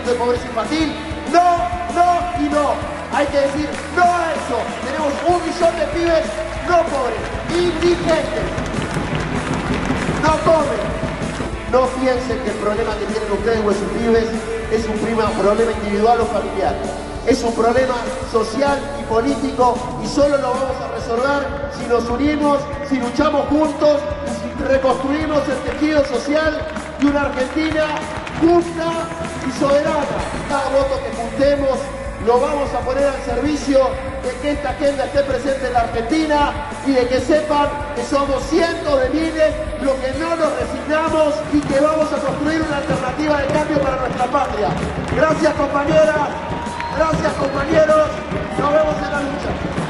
de pobreza infantil. No, no y no. Hay que decir no a eso. Tenemos 1 millón de pibes no pobres, indigentes. No comen. No piensen que el problema que tienen ustedes o sus pibes es un problema individual o familiar. Es un problema social y político y solo lo vamos a resolver si nos unimos, si luchamos juntos y si reconstruimos el tejido social de una Argentina justa y soberana. Cada voto que juntemos lo vamos a poner al servicio de que esta agenda esté presente en la Argentina y de que sepan que somos cientos de miles los que no nos resignamos y que vamos a construir una alternativa de cambio para nuestra patria. Gracias compañeras, gracias compañeros, nos vemos en la lucha.